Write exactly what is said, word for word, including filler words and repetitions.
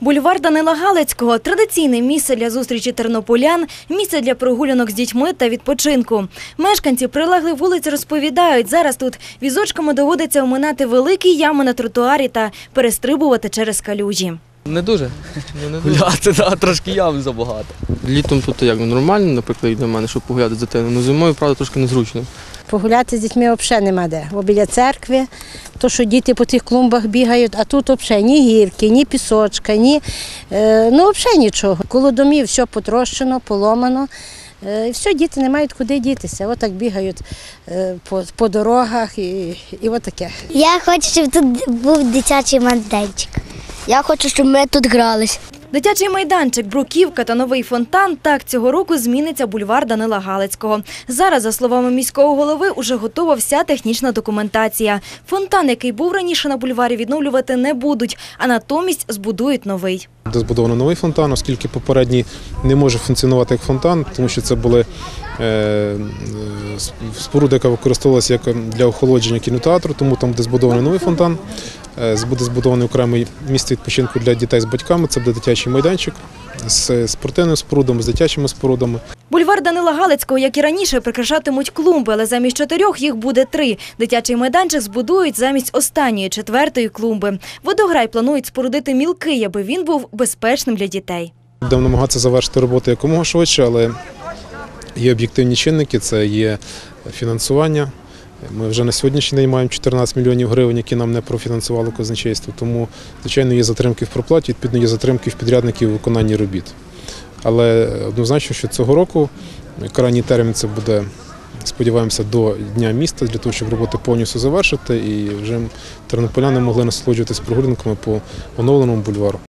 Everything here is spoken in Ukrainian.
Бульвар Данила Галицького – традиційне місце для зустрічі тернополян, місце для прогулянок з дітьми та відпочинку. Мешканці прилеглих вулиць розповідають, зараз тут візочками доводиться оминати великі ями на тротуарі та перестрибувати через калюжі. Не дуже. Гуляти, да, трошки ям забагато. Літом тут як нормально, наприклад, для мене, щоб погуляти з дитиною, але зимою, правда, трошки незручно. Погуляти з дітьми взагалі нема де. Бо біля церкви, то, що діти по тих клумбах бігають, а тут взагалі ні гірки, ні пісочка, ні, е, ну взагалі нічого. Коло домів все потрощено, поломано. І все, діти не мають куди дітися. Отак бігають по, по дорогах і, і отаке. Я хочу, щоб тут був дитячий майданчик. Я хочу, щоб ми тут гралися. Дитячий майданчик, бруківка та новий фонтан – так цього року зміниться бульвар Данила Галицького. Зараз, за словами міського голови, уже готова вся технічна документація. Фонтан, який був раніше на бульварі, відновлювати не будуть, а натомість збудують новий. Де збудовано новий фонтан, оскільки попередній не може функціонувати як фонтан, тому що це були е, споруда, яка використовувалася як для охолодження кінотеатру, тому там, де збудований новий фонтан, е, буде збудований окремий місце відпочинку для дітей з батьками, це буде дитячий майданчик з спортивним спорудом, з дитячими спорудами. Бульвар Данила Галицького, як і раніше, прикрашатимуть клумби, але замість чотирьох їх буде три. Дитячий майданчик збудують замість останньої, четвертої клумби. Водограй планують спорудити мілкий, аби він був безпечним для дітей. Будемо намагатися завершити роботу якомога швидше, але є об'єктивні чинники, це є фінансування. Ми вже на сьогоднішній день маємо чотирнадцять мільйонів гривень, які нам не профінансувало казначейство, тому, звичайно, є затримки в проплаті, відповідно, є затримки в підрядників у виконанні робіт. Але однозначно, що цього року крайній термін це буде, сподіваємося, до Дня міста, для того, щоб роботи повністю завершити і вже тернополяни могли насолоджуватись прогулянками по оновленому бульвару.